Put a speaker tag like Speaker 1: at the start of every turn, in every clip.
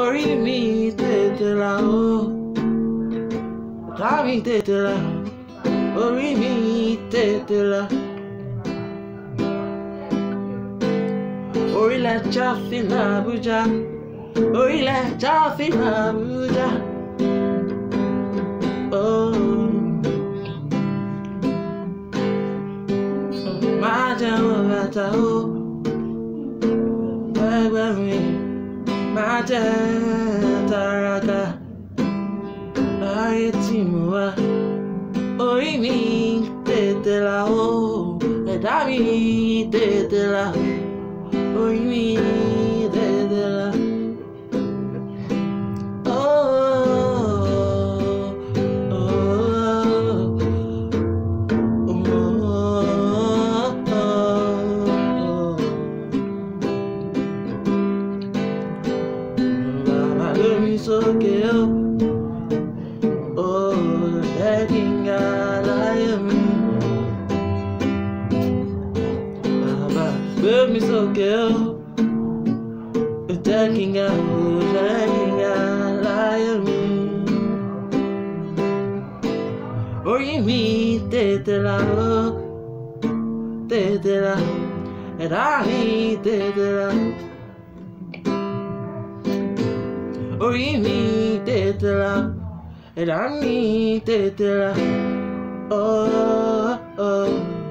Speaker 1: orí mi tètè là o, ọ̀tá mi tètè là, orí mi tètè là. Orílẹ̀ Jáfì l'Àbújá, orílẹ̀ Jáfì l'Àbújá. Oh, máa jẹun bàtà o, ẹgbẹ́ mi máa jẹ tàràkà. Ayé tí mo wá, orí mi tètè là o, ẹ̀dá mi tètè là. Orí mi tètè là. Bàbá lómi sókè o, jẹ́ kí n ga láyé mi. Bàbá lómi sókè o, jẹ́ kí n ga láyé mi. Orí mi tètè là o, tètè là, ẹ̀dá mi tètè là. Orí mi tètè là, ẹ̀dá mi tètè là. Oh, oh,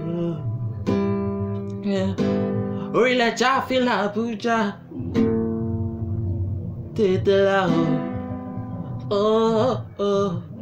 Speaker 1: yeah. Orílẹ̀ Jáfì l'Àbújá, tètè là o. Oh, oh.